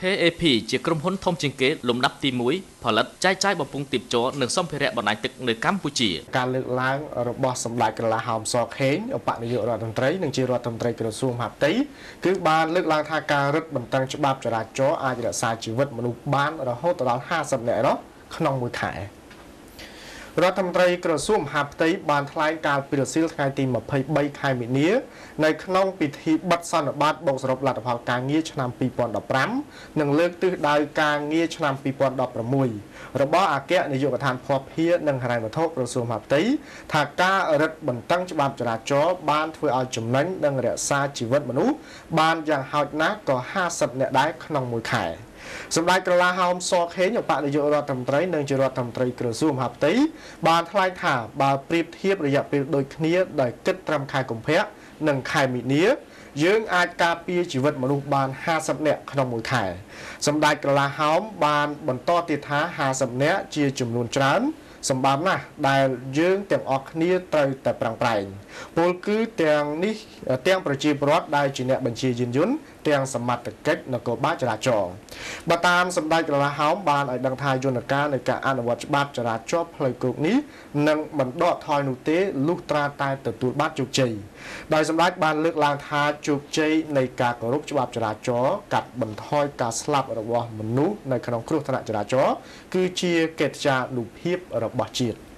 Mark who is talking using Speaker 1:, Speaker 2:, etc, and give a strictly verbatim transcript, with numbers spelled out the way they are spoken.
Speaker 1: เอ พี ជាក្រុមហ៊ុនធំជាងគេលំដាប់ទីមួយផលិតចែកចាយបំពង់ទាបជ័រនិងសម្ភារៈបណ្ដាញទឹកនៅកម្ពុជា
Speaker 2: ការលើកឡើងរបស់សម្ដេចក្រឡាហោមសខេងឧបនាយករដ្ឋមន្ត្រីនិងជារដ្ឋមន្ត្រីក្រសួងមហាផ្ទៃគឺបានលើកឡើងថាការរឹតបន្តឹងច្បាប់ចរាចរណ៍អាចរក្សាជីវិតមនុស្សបានរហូតដល់ห้าสิบនាក់នោះក្នុងមួយខែរដ្ឋមន្ត្រីក្រសួងមហាផ្ទៃបានថ្លែងការពីរសៀលថ្ងៃទីยี่สิบสามខែមីនានៅក្នុងពិធីបិទសន្និបាតបូកសរុបលទ្ធផលការងារឆ្នាំยี่สิบสิบห้าនិងលើកទិសដៅការងារឆ្នាំยี่สิบสิบหกរបស់អគ្គនាយកដ្ឋានភស្តុភារនិងហិរញ្ញវត្ថុក្រសួងមហាផ្ទៃថាការរឹតបន្តឹងច្បាប់ចរាចរណ៍បានធ្វើឲ្យចំណេញនិងរក្សាជីវិតមនុស្សបានយ៉ាងហោចណាស់ក៏ห้าสิบនាក់ដែរក្នុងមួយខែសម្ដេចក្រឡាហោមសខេងឧបនាយករដ្ឋមន្ត្រីនិងជារដ្ឋមន្ត្រីក្រសួងមហាផ្ទៃបានថ្លែងថាបើប្រៀបធៀបរយៈពេលដូចគ្នាដោយគិតត្រឹមខែកុម្ភៈនិងខែមីនាយើងអាចការពារជីវិតមនុស្សបានห้าสิบនាក់ក្នុងមួយខែសម្ដេចក្រឡាហោមបានបន្តទៀតថាห้าสิบនាក់ជាចំនួនច្រើនសម្បើមណាស់ដែលយើងទាំងអស់គ្នាត្រូវតែប្រឹងប្រែងពលគឺទាំងនេះទាំងប្រជាពលរដ្ឋដែលជាអ្នកបញ្ជាយានយន្តទាំងសមត្ថកិច្ចនគរបាលចរាចរណ៍បើតាមសម្ដេចក្រឡាហោមបានឲ្យដឹងថាយន្តការនៃការអនុវត្តច្បាប់ចរាចរណ៍ផ្លូវគោកនេះនឹងមិនដកថយនោះទេលុះត្រាតែទទួលបានជោគជ័យដោយសម្ដេចបានលើកឡើងថាជោគជ័យនៃការគោរពច្បាប់ចរាចរណ៍កាត់បន្ថយការស្លាប់របស់មនុស្សនៅក្នុងគ្រោះថ្នាក់ចរាចរណ៍គឺជាកិត្តិយសភាពរបស់ជាតិ